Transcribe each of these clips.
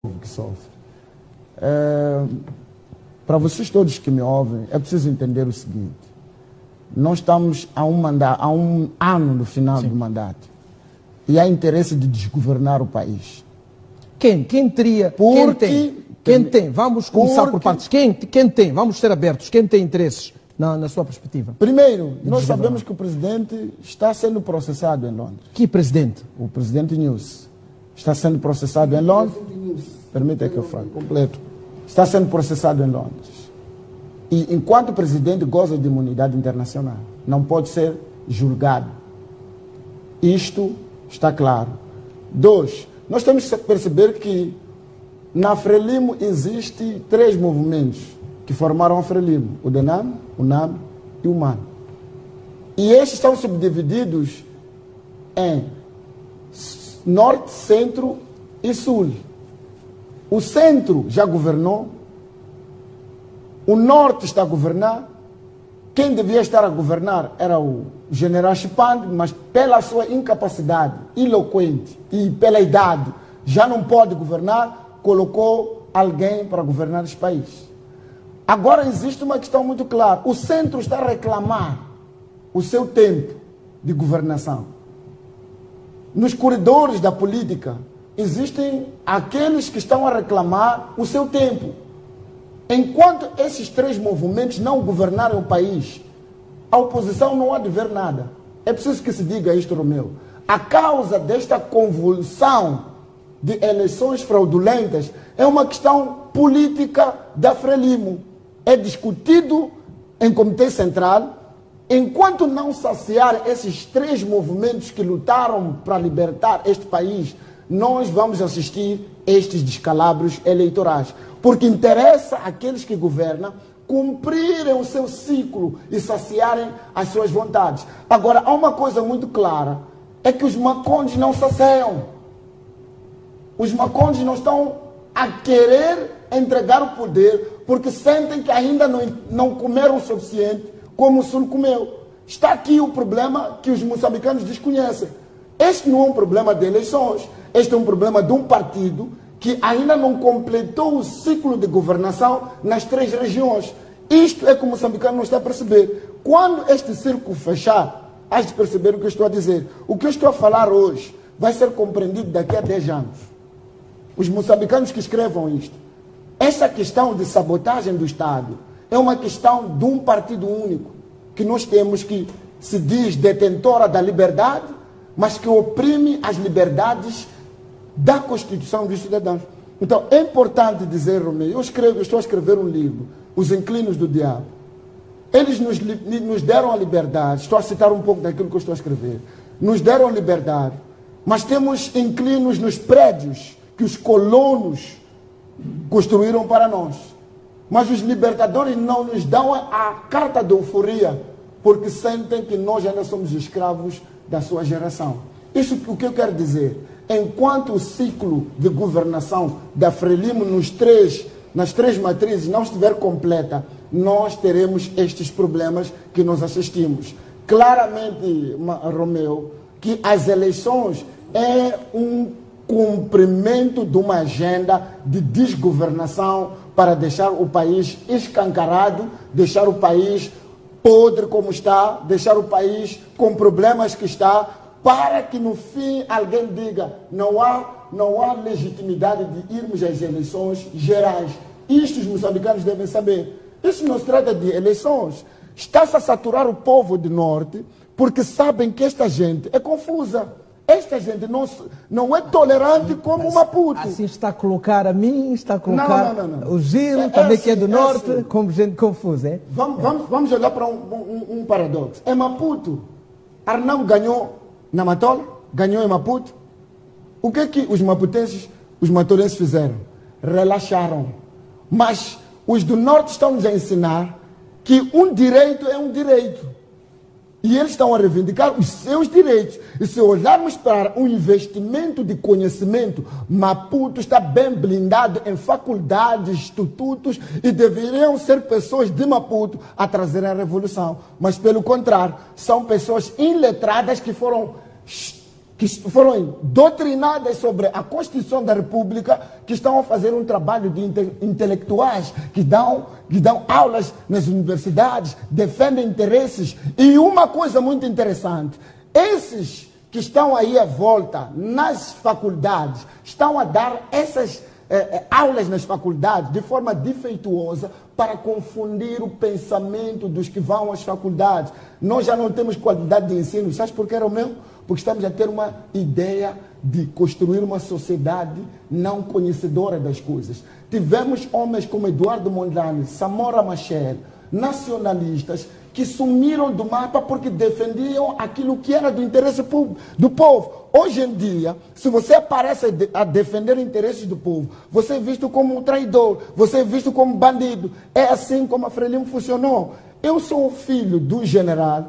que sofre. Para vocês todos que me ouvem, é preciso entender o seguinte. Nós estamos a um ano do final do mandato. E há interesse de desgovernar o país. Quem teria... Quem tem? Vamos começar por partes. Quem tem? Vamos ser abertos. Quem tem interesses na sua perspectiva? Primeiro, nós sabemos que o presidente está sendo processado em Londres. Que presidente? O presidente News está sendo processado em Londres. Permita que eu fale completo. Está sendo processado em Londres. E enquanto presidente goza de imunidade internacional, não pode ser julgado. Isto está claro. 2, nós temos que perceber que na Frelimo existem 3 movimentos que formaram a Frelimo: o DENAM, o NAM e o MAN. E estes estão subdivididos em Norte, Centro e Sul. O Centro já governou, o Norte está a governar. Quem devia estar a governar era o general Chipande, mas pela sua incapacidade eloquente e pela idade já não pode governar, colocou alguém para governar este país. Agora existe uma questão muito clara. O Centro está a reclamar o seu tempo de governação. Nos corredores da política existem aqueles que estão a reclamar o seu tempo. Enquanto esses 3 movimentos não governarem o país, a oposição não há de ver nada. É preciso que se diga isto, Romeu. A causa desta convulsão de eleições fraudulentas é uma questão política da Frelimo. É discutido em Comitê Central. Enquanto não saciar esses 3 movimentos que lutaram para libertar este país, nós vamos assistir estes descalabros eleitorais. Porque interessa àqueles que governam cumprirem o seu ciclo e saciarem as suas vontades. Agora, há uma coisa muito clara, é que os macondes não saciam. Os macondes não estão a querer entregar o poder porque sentem que ainda não comeram o suficiente como o Sul comeu. Está aqui o problema que os moçambicanos desconhecem. Este não é um problema de eleições, este é um problema de um partido que ainda não completou o ciclo de governação nas 3 regiões. Isto é que o moçambicano não está a perceber. Quando este círculo fechar, has de perceber o que eu estou a dizer. O que eu estou a falar hoje vai ser compreendido daqui a 10 anos. Os moçambicanos que escrevam isto. Esta questão de sabotagem do Estado é uma questão de um partido único, que nós temos, que se diz detentora da liberdade, mas que oprime as liberdades da Constituição dos cidadãos. Então, é importante dizer, Romeu, eu estou a escrever um livro, Os Inclinos do Diabo. Eles nos deram a liberdade, estou a citar um pouco daquilo que eu estou a escrever, nos deram a liberdade, mas temos inclinos nos prédios que os colonos construíram para nós. Mas os libertadores não nos dão a carta de euforia, porque sentem que nós ainda somos escravos da sua geração. Isso o que eu quero dizer. Enquanto o ciclo de governação da Frelimo nas 3 matrizes não estiver completa, nós teremos estes problemas que nós assistimos. Claramente, Romeu, que as eleições é um cumprimento de uma agenda de desgovernação para deixar o país escancarado, deixar o país podre como está, deixar o país com problemas que está, para que no fim alguém diga não há legitimidade de irmos às eleições gerais. Isto os moçambicanos devem saber. Isso não se trata de eleições. Está-se a saturar o povo do Norte porque sabem que esta gente é confusa. Esta gente não é tolerante como o Maputo. Assim está a colocar a mim, está a colocar não. O Gil, também que é do Norte, como gente confusa. É? Vamos olhar para um paradoxo. Em Maputo, Arnão ganhou na Matola, ganhou em Maputo. O que é que os maputenses, os matolenses fizeram? Relaxaram. Mas os do Norte estão nos a ensinar que um direito é um direito. E eles estão a reivindicar os seus direitos. E se olharmos para um investimento de conhecimento, Maputo está bem blindado em faculdades, institutos, e deveriam ser pessoas de Maputo a trazerem a revolução. Mas, pelo contrário, são pessoas iletradas que foram que foram doutrinadas sobre a Constituição da República, que estão a fazer um trabalho de intelectuais, que dão aulas nas universidades, defendem interesses. E uma coisa muito interessante, esses que estão aí à volta nas faculdades, estão a dar essas aulas nas faculdades de forma defeituosa para confundir o pensamento dos que vão às faculdades. Nós já não temos qualidade de ensino. Sabes por que, Romeu? Porque estamos a ter uma ideia de construir uma sociedade não conhecedora das coisas. Tivemos homens como Eduardo Mondlane, Samora Machel, nacionalistas, que sumiram do mapa porque defendiam aquilo que era do interesse do povo. Hoje em dia, se você aparece a defender interesses do povo, você é visto como um traidor, você é visto como bandido. É assim como a Frelimo funcionou. Eu sou o filho do general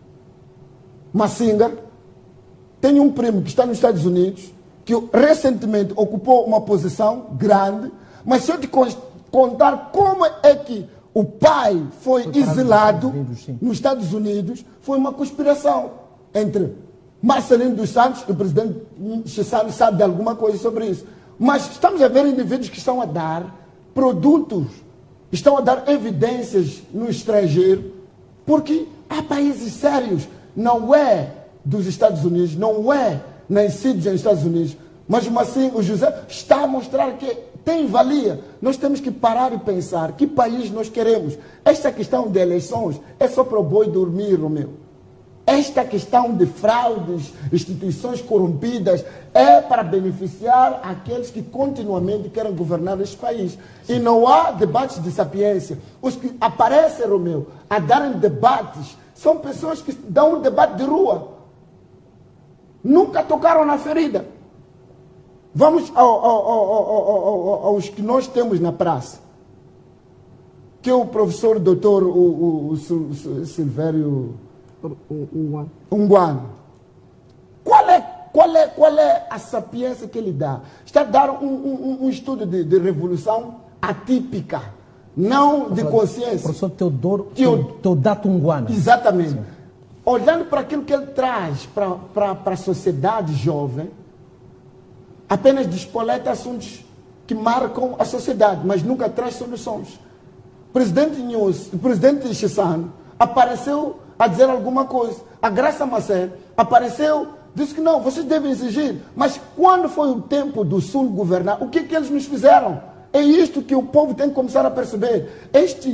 Massinga, tenho um primo que está nos Estados Unidos, que recentemente ocupou uma posição grande, mas se eu te contar como é que o pai foi exilado nos Estados Unidos, foi uma conspiração entre Marcelino dos Santos e o presidente Chissano sabe de alguma coisa sobre isso. Mas estamos a ver indivíduos que estão a dar produtos, estão a dar evidências no estrangeiro, porque há países sérios, não é dos Estados Unidos, não é nascidos nos Estados Unidos, mas assim o José está a mostrar que tem valia. Nós temos que parar e pensar que país nós queremos. Esta questão de eleições é só para o boi dormir, Romeu. Esta questão de fraudes, instituições corrompidas, é para beneficiar aqueles que continuamente querem governar este país. E não há debates de sapiência. Os que aparecem, Romeu, a darem debates, são pessoas que dão um debate de rua. Nunca tocaram na ferida. Vamos aos que nós temos na praça. Que é o professor doutor Silvério Unguano. Qual é a sapiência que ele dá? Está a dar um estudo de revolução atípica, não de consciência. Professor Teodato Unguano. Exatamente. Sim. Olhando para aquilo que ele traz para a sociedade jovem, apenas despoleta assuntos que marcam a sociedade, mas nunca traz soluções. O presidente Chissano apareceu a dizer alguma coisa. A Graça Massé apareceu, disse que não, vocês devem exigir. Mas quando foi o tempo do Sul governar, o que eles nos fizeram? É isto que o povo tem que começar a perceber.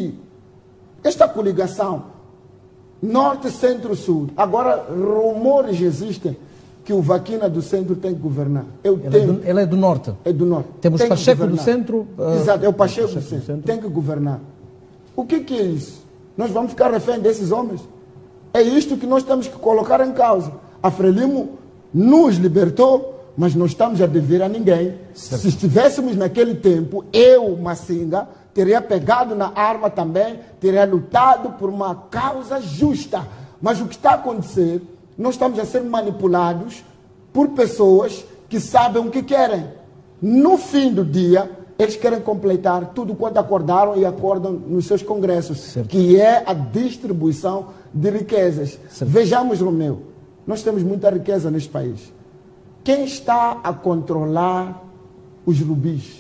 Esta coligação Norte, Centro, Sul. Agora, rumores existem que o Vaquina do Centro tem que governar. Ele é do Norte. É do Norte. Temos Pacheco do Centro. Exato, é o Pacheco do Centro. Tem que governar. O que é isso? Nós vamos ficar refém desses homens? É isto que nós temos que colocar em causa. A Frelimo nos libertou, mas não estamos a dever a ninguém. Certo. Se estivéssemos naquele tempo, eu, Massinga, teria pegado na arma também, teria lutado por uma causa justa. Mas o que está a acontecer, nós estamos a ser manipulados por pessoas que sabem o que querem. No fim do dia, eles querem completar tudo quanto acordaram e acordam nos seus congressos, certo, que é a distribuição de riquezas. Certo. Vejamos, Romeu, nós temos muita riqueza neste país. Quem está a controlar os rubis?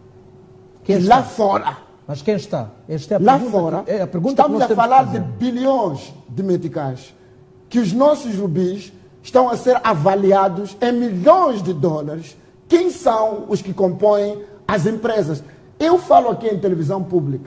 Lá fora. Mas quem está? Esta é a lá pergunta, fora, é a pergunta estamos a falar de bilhões de meticais. Que os nossos rubis estão a ser avaliados em milhões de dólares. Quem são os que compõem as empresas? Eu falo aqui em televisão pública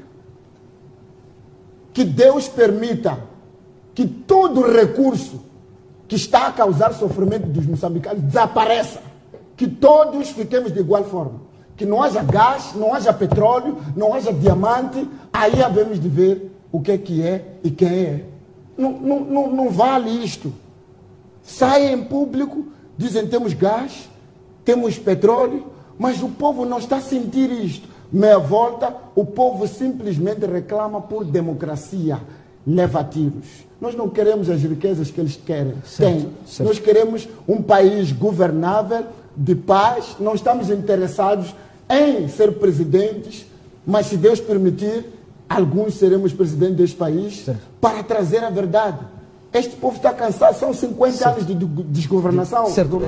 que Deus permita que todo recurso que está a causar sofrimento dos moçambicanos desapareça. Que todos fiquemos de igual forma. Que não haja gás, não haja petróleo, não haja diamante. Aí havemos de ver o que é e quem é. Não vale isto. Saem em público, dizem temos gás, temos petróleo, mas o povo não está a sentir isto. Meia volta, o povo simplesmente reclama por democracia, leva tiros. Nós não queremos as riquezas que eles querem. Certo. Nós queremos um país governável, de paz. Não estamos interessados em ser presidentes, mas se Deus permitir, alguns seremos presidentes deste país, certo, para trazer a verdade. Este povo está cansado, são 50 anos de desgovernação. Certo.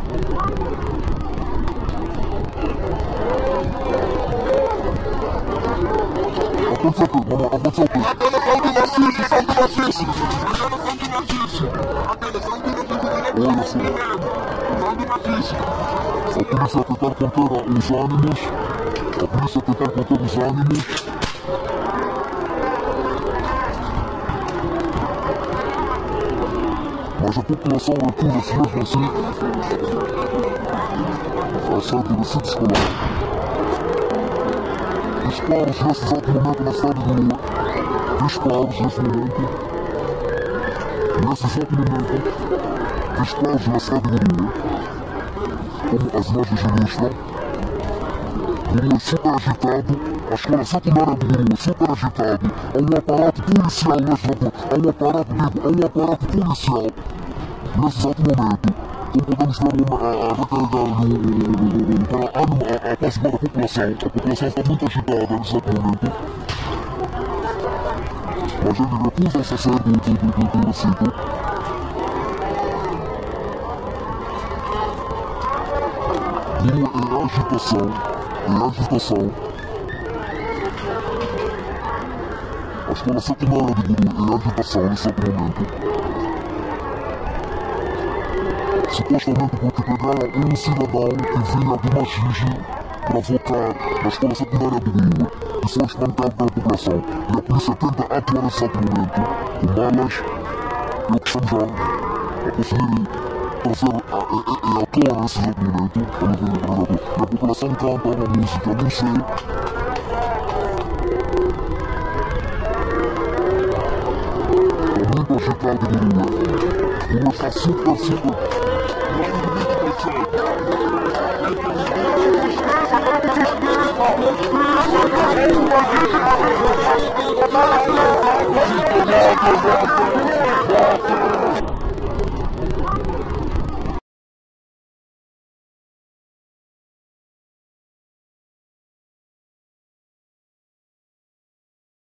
Mas a população recusa-se mesmo assim a sair do recinto escolar. Disparos nesse exato momento na cidade de Lua. Disparos nesse momento. Nesse exato momento. Disparos na cidade de Lua. Como as imagens ilustram. Lua super agitado. A escola secundária de Lua super agitado. Há um aparato policial nesse momento. Há um aparato policial. Nesse exato momento, como podemos ver a recarregar para apaziguar a população está muito agitada nesse exato momento. Mas ele recusa-se a sair do recinto. Lua é agitação. A escola secundária de Lua é agitação nesse exato momento. Supostamente porque pegaram um cidadão que vinha de Machige para votar na escola secundária de Lua e foi espancado pela população. E a polícia tenta atuar nesse exato momento com balas e o que estamos a conseguir trazer a atuar nesse exato momento. E a população canta uma música, não sei. É muito agitado de Lua. Lua está super.